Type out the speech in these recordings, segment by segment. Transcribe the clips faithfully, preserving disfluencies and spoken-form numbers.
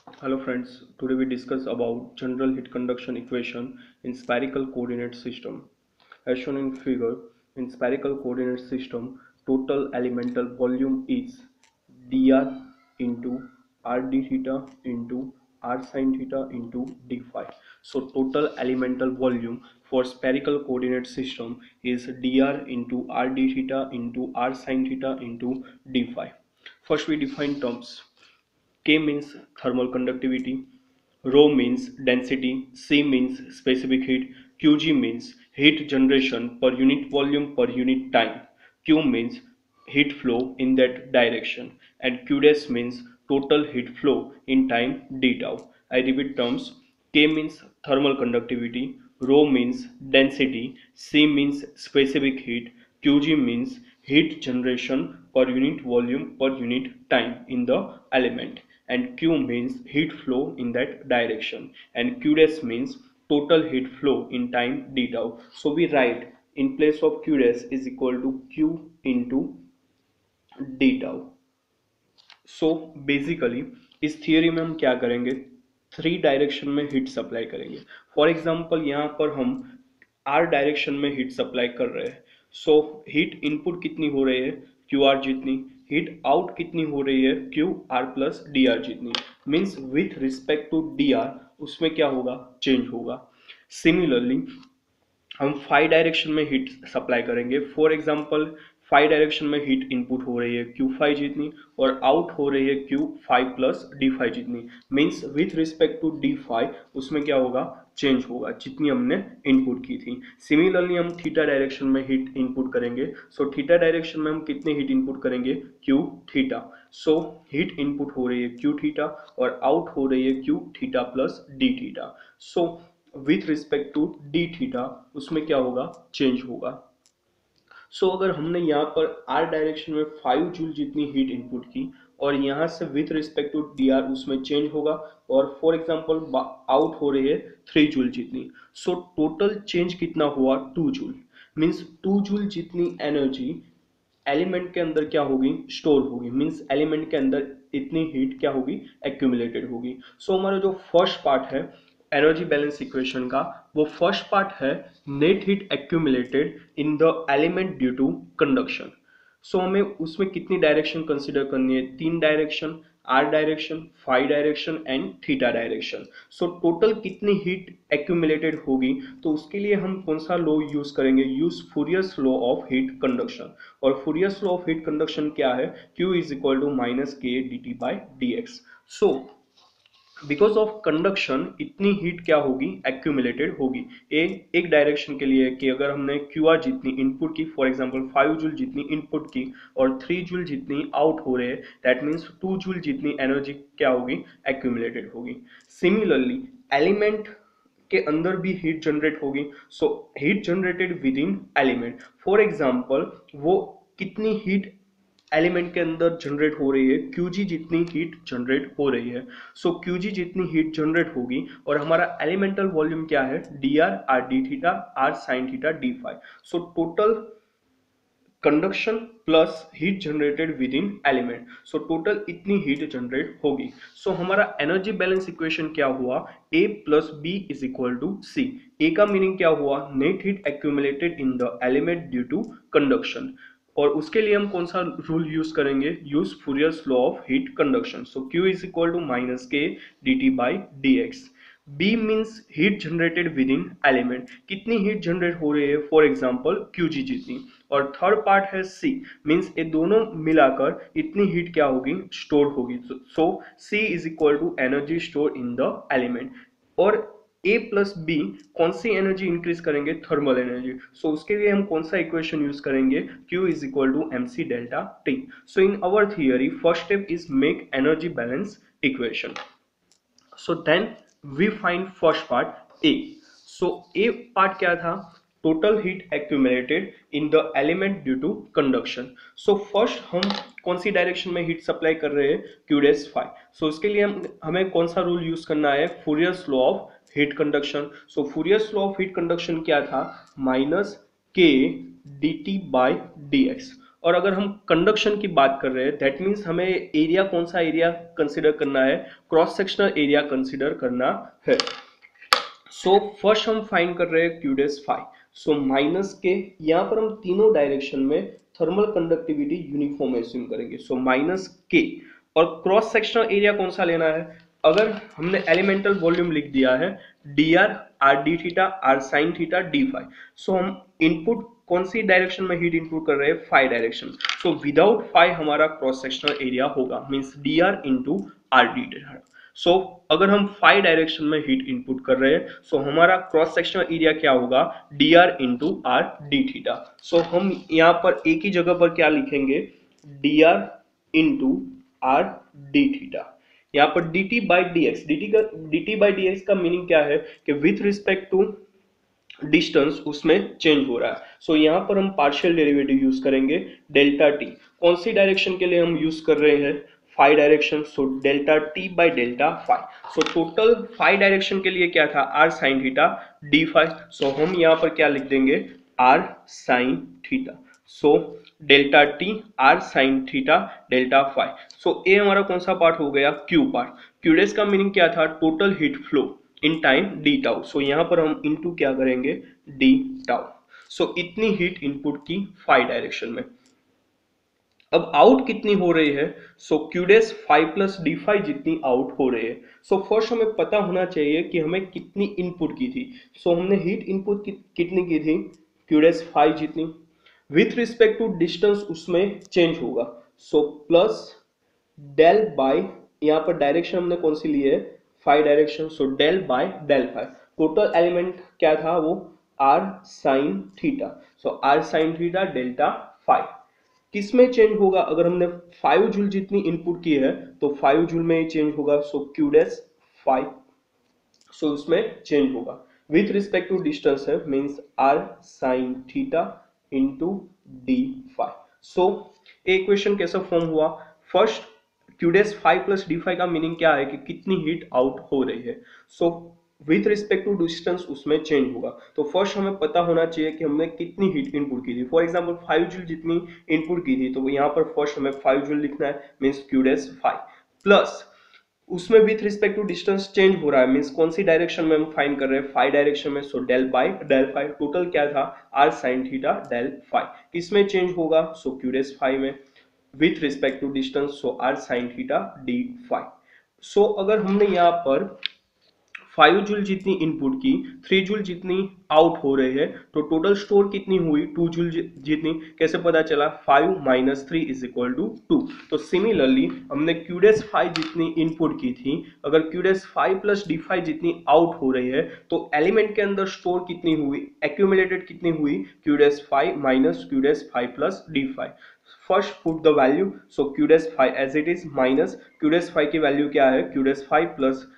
Hello friends, today we discuss about general heat conduction equation in spherical coordinate system. As shown in figure, in spherical coordinate system, total elemental volume is dr into r d theta into r sin theta into d phi. So total elemental volume for spherical coordinate system is dr into r d theta into r sin theta into d phi. First we define terms. K means thermal conductivity, rho means density, C means specific heat, Qg means heat generation per unit volume per unit time, Q means heat flow in that direction, and Q dash means total heat flow in time d tau. I repeat terms. K means thermal conductivity, rho means density, C means specific heat, Qg means heat generation per unit volume per unit time in the element, and Q means heat flow in that direction, and Q dash means total heat flow in time d tau. So we write in place of Q dash is equal to Q into d tau. So basically इस theory में हम क्या करेंगे, three direction में heat supply करेंगे. For example यहाँ पर हम आर डायरेक्शन में हीट सप्लाई कर रहे हैं. सो हीट इनपुट कितनी हो रही है, क्यू आर जितनी. हीट आउट कितनी हो रही है, Q R plus D R जितनी. Means with respect to D R उसमें क्या होगा, चेंज होगा. सिमिलरली हम फाइव डायरेक्शन में हीट सप्लाई करेंगे. फॉर एग्जांपल फाइव डायरेक्शन में हीट इनपुट हो रही है क्यू फाइव जितनी और आउट हो रही है Q phi plus D phi जितनी. Means with respect to D phi उसमें क्या होगा, चेंज होगा जितनी हमने इनपुट की थी. सिमिलरली हम थीटा डायरेक्शन में हीट इनपुट करेंगे. सो थीटा डायरेक्शन में हम कितने हीट इनपुट करेंगे, Q theta. So heat input हो रही है क्यू थीटा और आउट हो रही है Q theta plus D theta. So with respect to D theta उसमें क्या होगा, चेंज होगा. सो so, अगर हमने यहाँ पर आर डायरेक्शन में फाइव जूल जितनी हीट इनपुट की और यहाँ से with respect to D R उसमें चेंज होगा और फॉर एग्जांपल आउट हो रही है थ्री जूल जितनी. सो टोटल चेंज कितना हुआ, two joule. Means two joule जितनी एनर्जी एलिमेंट के अंदर क्या होगी, स्टोर होगी. मीन्स एलिमेंट के अंदर इतनी हीट क्या होगी, एक्यूमुलेटेड होगी. सो so, हमारा जो फर्स्ट पार्ट है एनर्जी बैलेंस इक्वेशन का, वो फर्स्ट पार्ट है net heat accumulated in the element due to conduction. So हमें उसमें कितनी डायरेक्शन कंसीडर करनी है, तीन direction, R direction, phi direction and theta direction. So total कितनी हीट एक्यूमुलेटेड होगी, तो उसके लिए हम कौन सा लॉ यूज करेंगे, use Fourier's law of heat conduction. और Fourier's law of heat conduction क्या है, Q is equal to minus के D T by D x. So because of conduction इतनी हीट क्या होगी, एक्यूमुलेटेड होगी. ए एक डायरेक्शन के लिए कि अगर हमने क्यू आर जितनी इनपुट की, फॉर एग्जांपल फाइव जूल जितनी इनपुट की और थ्री जूल जितनी आउट हो रहे हैं, दैट मीन्स टू जूल जितनी एनर्जी क्या होगी, एक्यूमुलेटेड होगी. सिमिलरली एलिमेंट के अंदर भी हीट जनरेट होगी. So heat generated within element, for example वो कितनी हीट एलिमेंट के अंदर जनरेट हो रही है, Qg जितनी हीट जनरेट हो रही है. सो so, Qg जितनी हीट जनरेट होगी और हमारा एलिमेंटल वॉल्यूम क्या है, D are R D theta are sine theta D five. So total conduction plus heat generated within element, so total इतनी हीट जनरेट होगी. सो so, हमारा energy balance equation क्या हुआ, A plus B is equal to C. A का meaning क्या हुआ, net heat accumulated in the element due to conduction. और उसके लिए हम कौन सा रूल यूज करेंगे, use Fourier's law of heat conduction. So Q is equal to minus के D T by D X. B means heat generated within element, कितनी heat generate हो रही है, फॉर एग्जांपल Qg जितनी. और third part है C, means ये दोनों मिलाकर इतनी हीट क्या होगी, स्टोर होगी. So C is equal to energy store in the element. और A प्लस बी कौन सी एनर्जी इंक्रीज करेंगे, थर्मल एनर्जी. सो उसके लिए हम कौन सा इक्वेशन यूज करेंगे, Q is equal to M C delta T. So in our theory first step is make energy balance equation. So then we find first part A. So A part क्या था, total heat accumulated in the element due to conduction. So first हम कौन सी direction में heat supply कर रहे हैं, Q dash phi. सो उसके लिए हम हमें कौन सा रूल यूज करना है, Fourier's law of heat conduction. So Fourier's law of heat conduction क्या था, माइनस के D T by D X. और अगर हम कंडक्शन की बात कर रहे हैं दैट मीन्स हमें एरिया कौन सा एरिया कंसिडर करना है, क्रॉस सेक्शनल एरिया कंसिडर करना है। सो फर्स्ट हम फाइंड कर रहे हैं Q dash phi. So minus K यहाँ पर हम तीनों डायरेक्शन में थर्मल कंडक्टिविटी यूनिफॉर्म एज्यूम करेंगे। सो माइनस के और क्रॉस सेक्शनल एरिया कौन सा लेना है, अगर हमने एलिमेंटल वॉल्यूम लिख दिया है D are R D theta are sine theta D five. So हम इनपुट कौन सी डायरेक्शन में हीट इनपुट कर रहे हैं, phi direction. So without phi हमारा क्रॉस सेक्शनल एरिया होगा means D are into R D theta. So अगर हम फाइव डायरेक्शन में हीट इनपुट कर रहे हैं सो so हमारा क्रॉस सेक्शनल एरिया क्या होगा, D R into R D theta. So हम यहाँ पर एक ही जगह पर क्या लिखेंगे, D are into R D theta. यहाँ पर D T by D X, D T का D T by D X का मीनिंग क्या है कि विथ रिस्पेक्ट टू डिस्टेंस उसमें चेंज हो रहा है। सो so, यहाँ पर हम पार्शियल डेरिवेटिव यूज करेंगे डेल्टा टी। कौन सी डायरेक्शन के लिए हम यूज कर रहे हैं, phi direction. So delta T by delta phi. So total phi direction के लिए क्या था, R sine theta D five. So हम यहाँ पर क्या लिख देंगे, R sine theta. So delta T R sine theta delta phi. So A हमारा कौन सा पार्ट हो गया, क्यू पार्ट। क्यू डेस का मीनिंग क्या था, total heat flow in time D tau. So यहाँ पर हम इनटू क्या करेंगे, डी टाउ। सो इतनी हीट इनपुट की फाइव डायरेक्शन में। अब आउट कितनी हो रही है, so Q dash phi plus D phi जितनी आउट हो रही है। सो so फर्स्ट हमें पता होना चाहिए कि हमें कितनी इनपुट की थी। सो so हमने हीट इनपुट कि, कितनी की थी, क्यू डेस फाइव जितनी। विथ रिस्पेक्ट टू डिस्टेंस उसमें चेंज होगा। सो प्लस डेल बाय, यहाँ पर डायरेक्शन हमने कौन सी ली है, phi direction. So del by del phi. Total element क्या था वो, R sine theta. So R sine theta delta phi. किसमें चेंज होगा, अगर हमने फाइव जूल जितनी इनपुट की है तो फाइव जूल में ही चेंज होगा। So Q dash phi, so उसमें चेंज होगा विथ रिस्पेक्ट टू डिस्टेंस है means R sine theta into D five. So equation कैसा फॉर्म हुआ, first Q dash phi plus D phi का मीनिंग क्या है कि कितनी हीट आउट हो रही है। So with respect to distance उसमें चेंज होगा। तो फर्स्ट हमें पता होना चाहिए कि हमने कितनी हीट इनपुट की थी। फॉर एग्जांपल फाइव जूल जितनी इनपुट की थी तो यहाँ पर फर्स्ट हमें फाइव जूल लिखना है means Q dash phi plus उसमें with respect to distance change हो रहा है मींस कौन सी डायरेक्शन में हम फाइंड कर रहे हैं, फाइव डायरेक्शन में। So del by del phi. Total क्या था, R sine theta del phi. किसमें चेंज होगा, सो क्यू डैश फाइव में with respect to distance. So R sine theta D five. So अगर हमने यहाँ पर फाइव जूल जितनी इनपुट की, थ्री जूल जितनी आउट हो रही है तो टोटल स्टोर कितनी हुई, टू जूल जितनी। कैसे पता चला, five minus three is equal to two. तो सिमिलरली हमने क्यू डैश फाइव जितनी इनपुट की थी, अगर Q dash phi plus D phi जितनी आउट हो रही है तो एलिमेंट के अंदर स्टोर कितनी हुई, एक्यूमुलेटेड कितनी हुई, Q dash phi minus Q dash phi plus D phi. First put the value. So Q dash phi as it is minus Q dash phi की वैल्यू क्या है, Q dash phi plus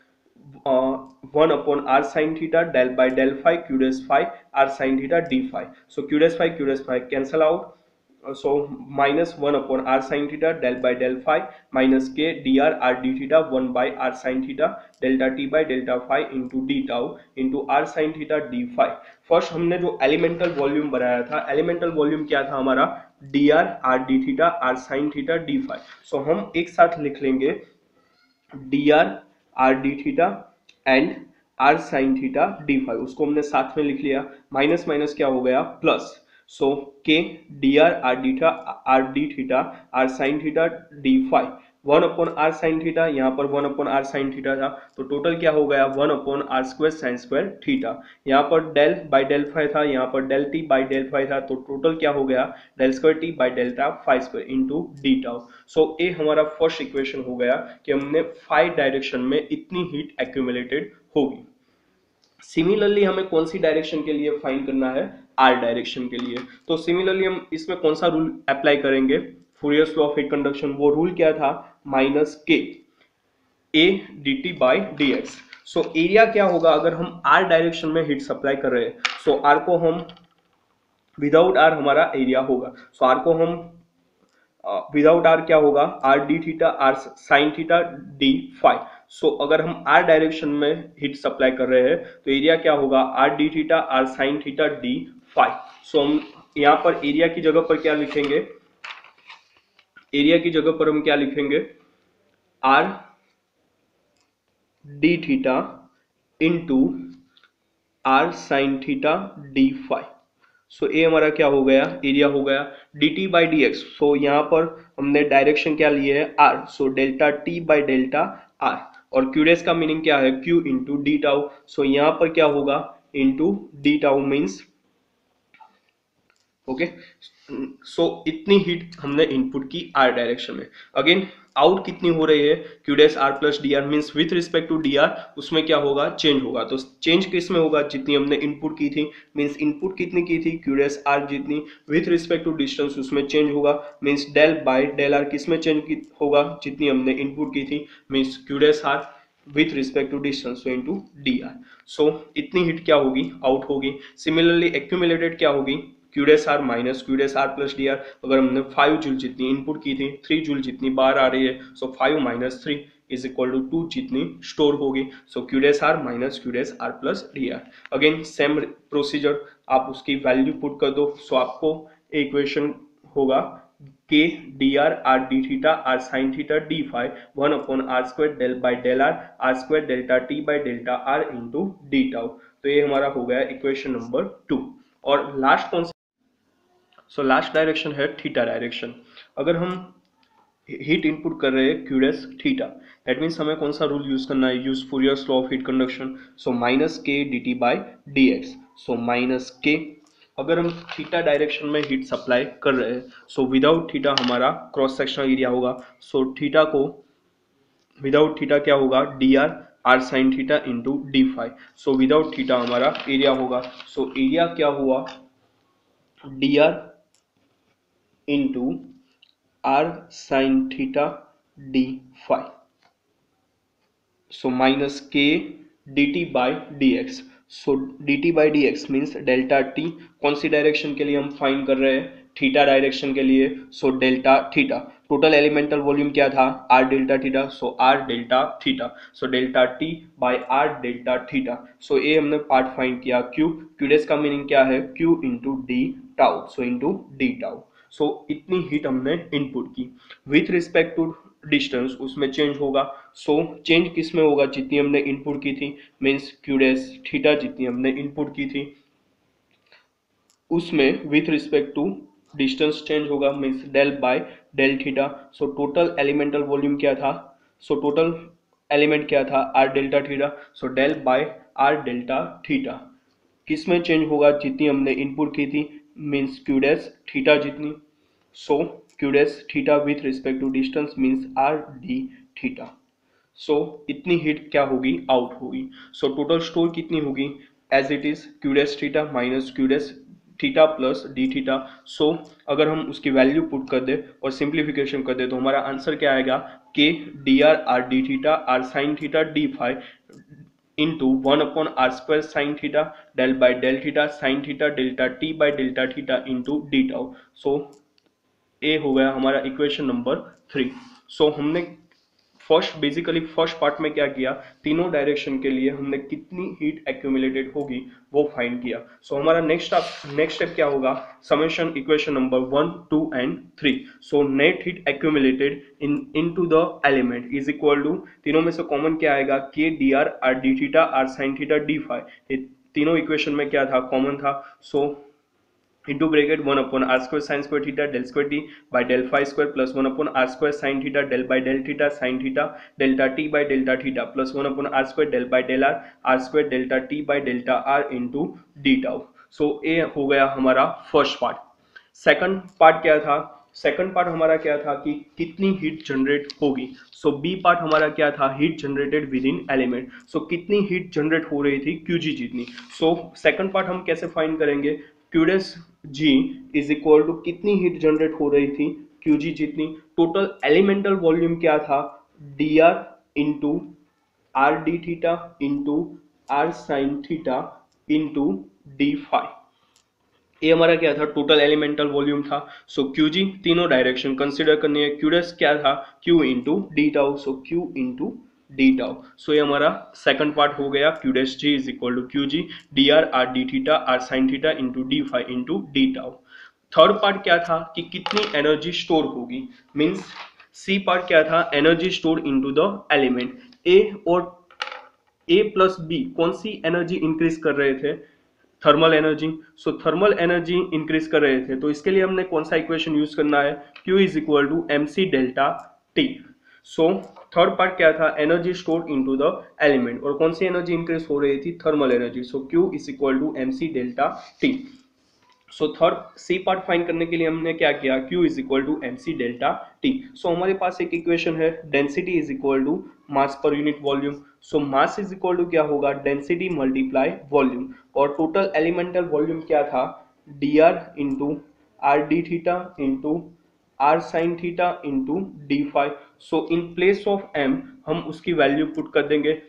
one upon R sine theta del by del phi Q dash phi R sine theta D five. So Q dash phi Q dash phi cancel out. So minus one upon R sine theta del by del phi minus के D R R D theta one by R sine theta delta T by delta phi into D tau into are sine theta D phi. First हमने जो elemental volume बनाया था, elemental volume क्या था हमारा, D are R D theta are sine theta D five. So हम एक साथ लिख लेंगे D are R D theta and R sine theta D phi. उसको हमने साथ में लिख लिया। माइनस माइनस क्या हो गया, plus. So K D R R D theta R D theta are sine theta D five. One upon R sine theta, यहाँ पर one upon R sine theta था तो टोटल क्या हो गया, one upon are square sine square theta. यहाँ पर del by del phi था, यहाँ पर del T by del phi था तो टोटल क्या हो गया, del square T by delta phi square into D tau. So ये हमारा फर्स्ट इक्वेशन हो गया कि हमने फाइव डायरेक्शन में इतनी हीट एक्यूमुलेटेड होगी। सिमिलरली हमें कौन सी डायरेक्शन के लिए फाइंड करना है, आर डायरेक्शन के लिए। तो सिमिलरली हम इसमें कौन सा रूल अप्लाई करेंगे, Fourier's law of heat conduction. वो रूल क्या था, minus k A d T by D x. So area क्या होगा अगर हम आर डायरेक्शन में हीट सप्लाई कर रहे हैं। सो so, आर को हम विदाउट आर हमारा एरिया होगा। सो so, आर को हम विदाउट आर क्या होगा, r D theta are sine theta D five. So अगर हम आर डायरेक्शन में हीट सप्लाई कर रहे हैं तो एरिया क्या होगा, r D theta are sine theta D five. So हम यहाँ पर एरिया की जगह पर क्या लिखेंगे, एरिया की जगह पर हम क्या लिखेंगे, r D theta into are sine theta D five. So A हमारा क्या हो गया, एरिया हो गया d T by D x. So यहाँ पर हमने डायरेक्शन क्या लिए है, r, so delta T by delta r. और क्यूडेस का मीनिंग क्या है, q into D tau. So यहाँ पर क्या होगा, into D tau means, okay. So इतनी हीट हमने इनपुट की आर डायरेक्शन में। अगेन आउट कितनी हो रही है, Q dash r plus D r means with respect to D R, उसमें क्या होगा, चेंज होगा। तो चेंज किस में होगा, जितनी हमने इनपुट की थी, मीन्स इनपुट कितनी की थी, क्यू डैश आर जितनी, विथ रिस्पेक्ट टू डिस्टेंस उसमें चेंज होगा। Means del by del r किस में चेंज होगा, जितनी हमने इनपुट की थी, means q dash r with respect to distance, so into d r. So इतनी हीट क्या होगी, आउट होगी। सिमिलरली एक्यूमुलेटेड क्या होगी, q dash r minus Q dash r plus D r. अगर हमने फाइव जूल जितनी इनपुट की थी, थ्री जूल जितनी बाहर आ रही है, so five minus three is equal to two जितनी स्टोर होगी। So Q dash r minus Q dash r plus D r. Again same procedure, आप उसकी वैल्यू पुट कर दो। सो आपको इक्वेशन होगा k D R R D theta are sine theta D five one upon are square del by del r r square delta T by delta r into D tau. तो ये हमारा हो गया equation number two. और last कौन, सो last direction है theta direction. अगर हम हीट इनपुट कर रहे हैं Q dash theta, that means हमें कौन सा रूल यूज करना है, use Fourier's law of heat conduction. So minus के D T by D x. So minus k, अगर हम थीटा डायरेक्शन में हीट सप्लाई कर रहे हैं, सो विदाउट थीटा हमारा क्रॉस सेक्शनल एरिया होगा। सो थीटा को विदाउट थीटा क्या होगा, D R r sine theta into D five. So without theta हमारा एरिया होगा। सो एरिया क्या हुआ, d are into are sine theta D five. So minus के D T by D x. So d T by D x means delta T, कौन सी direction के लिए हम फाइंड कर रहे हैं, थीटा डायरेक्शन के लिए। So delta theta, total elemental volume क्या था, r delta theta. So r delta theta, so delta T by r delta theta. So ये हमने पार्ट फाइंड किया। क्यू, क्यू डेस का मीनिंग क्या है, q into D tau. So into D tau. So इतनी heat हमने input की with respect to distance, उसमें चेंज होगा। सो so, चेंज किस में होगा, जितनी हमने इनपुट की थी, मीन्स क्यू डैश थीटा जितनी हमने इनपुट की थी, उसमें with respect to distance change होगा, means del by del theta. So total elemental volume क्या था, सो टोटल एलिमेंट क्या था, r delta theta. So del by r delta theta किस में चेंज होगा, जितनी हमने इनपुट की थी, मीन्स क्यू डैश थीटा जितनी। So Q dash theta with respect to distance means r D theta. So इतनी हीट क्या होगी, आउट होगी। सो टोटल स्टोर कितनी होगी, as it is q dash theta minus Q dash theta plus D theta. So अगर हम उसकी value put कर दे और सिंप्लीफिकेशन कर दे, तो हमारा आंसर क्या आएगा, k D R R D theta are sine theta D five into one upon are square sine theta del by del theta sine theta delta T by delta theta into D tau. So A हो गया हमारा equation number three. सो हमने first basically first part में क्या किया, तीनों direction के लिए हमने कितनी हीट एक्यूमुलेटेड होगी वो फाइंड किया। सो so, हमारा नेक्स्ट नेक्स्ट स्टेप क्या होगा, summation equation number one two and three. So net heat accumulated in into the element is equal to, तीनों में से कॉमन क्या आएगा, k D R R D theta are sine theta D five. ये तीनों equation में क्या था, कॉमन था। So so, into bracket one upon are square sine square theta del square t by del five square plus one upon are square sine theta del by del theta sine theta delta T by delta theta plus one upon are square del by del r r square delta T by delta r into D tau. So ये हो गया हमारा first part. Second part क्या था, second part हमारा क्या था कि कितनी हीट जनरेट होगी। सो बी पार्ट हमारा क्या था, heat generated within element. So कितनी हीट जनरेट हो रही थी, क्यूजी जितनी। सो सेकंड पार्ट हम कैसे फाइंड करेंगे, q dash g is equal to कितनी हीट जनरेट हो रही थी, क्यू जी जितनी। टोटल एलिमेंटल वॉल्यूम क्या था, d are into R D theta into are sine theta into D five. ये हमारा क्या था, टोटल एलिमेंटल वॉल्यूम था। सो क्यू जी तीनों डायरेक्शन कंसिडर करनी है, क्यू डैश क्या था, q into D tau. So q into D tau. So ये हमारा सेकंड पार्ट हो गया, q dash g is equal to q g d are R D theta are sine theta into D five into D tau. Third part क्या था कि कितनी energy store होगी, means C part क्या था, energy store into the element. A और A plus B कौन सी एनर्जी इंक्रीज कर रहे थे, thermal energy. So thermal energy increase कर रहे थे, तो इसके लिए हमने कौन सा इक्वेशन यूज करना है, Q is equal to M C delta T. So third part क्या था, energy store into the element, और कौन सी एनर्जी इंक्रीज हो रही थी, thermal energy. So Q is equal to M C delta T. So third C part find करने के लिए हमने क्या किया, Q is equal to M C delta T. So हमारे पास एक इक्वेशन है, density is equal to mass पर unit volume. So mass is equal to क्या होगा, डेंसिटी मल्टीप्लाई वॉल्यूम, और टोटल एलिमेंटल वॉल्यूम क्या था, d are into R D theta into are sine theta into D five. So in place of m हम उसकी value put कर देंगे।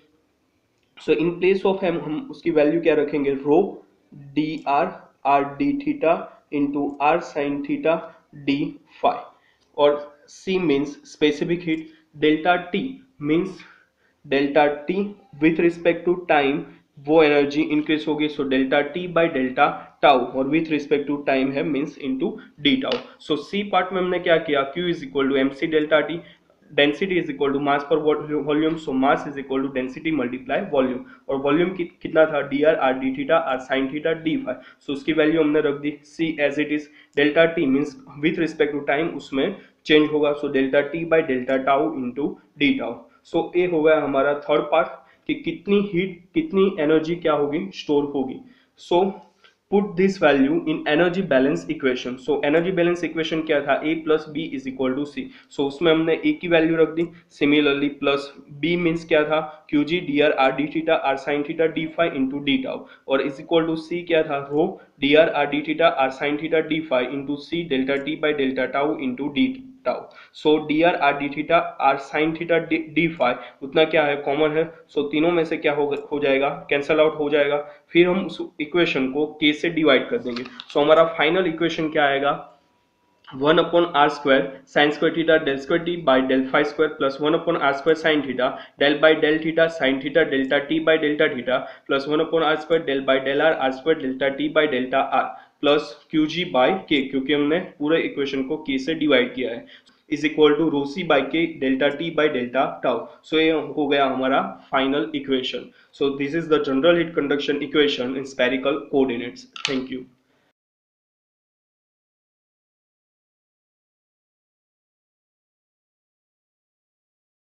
So in place of m हम उसकी value क्या रखेंगे, rho d are R D theta into are sine theta D five, और c means specific heat, delta t means delta t with respect to time वो energy increase होगी। So delta T by delta tau, और with respect to time है means into d tau. So C part में हमने क्या किया, Q is equal to M C delta t, density is equal to mass per volume. So mass is equal to density multiply volume, और volume कि, कितना था, d are R D theta are sine theta D five. So उसकी value हमने रख दी C as it is. Delta t means with respect to time उसमें change होगा, so delta T by delta tau into D tau. So ये हो गया हमारा थर्ड पार्ट कि कितनी हीट कितनी एनर्जी क्या होगी, स्टोर होगी। So put this value in energy balance equation. So energy balance equation क्या था, A plus B is equal to C. So उसमें हमने ए की वैल्यू रख दी, सिमिलरली प्लस बी मीन्स क्या था, q g d are R D theta are sine theta D five into D tau, और इज इक्वल टू सी क्या था, rho d are R D theta are sine theta D five into C delta T by delta tau into D tau. So d are R D theta are sine theta D five उतना क्या है, common है। So so, तीनों में से क्या हो, हो जाएगा, कैंसल आउट हो जाएगा। फिर हम उस इक्वेशन को k से डिवाइड कर देंगे। सो so, हमारा फाइनल इक्वेशन क्या आएगा, one upon are square sine square theta del square t by del five square plus one upon are square sine theta del by del theta sine theta delta T by delta theta plus one upon are square del by del r r square delta T by delta r plus q g by k, क्योंकि हमने पूरे equation को के से divide किया है, is equal to rho c by k delta T by delta tau. So ये हो गया हमारा final equation. So this is the general heat conduction equation in spherical coordinates. Thank you.